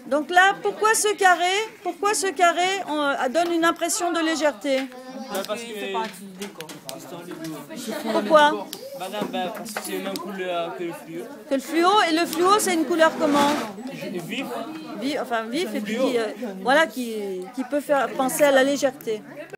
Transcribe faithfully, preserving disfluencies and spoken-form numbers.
Donc là, pourquoi ce carré Pourquoi ce carré on, donne une impression de légèreté? Bah parce que fait partie du décor. Pourquoi? Madame, bah parce que c'est la même couleur que le fluo. Que le fluo, et le fluo c'est une couleur comment? Vif. Vif, enfin vif, et puis qui, euh, voilà, qui, qui peut faire penser à la légèreté.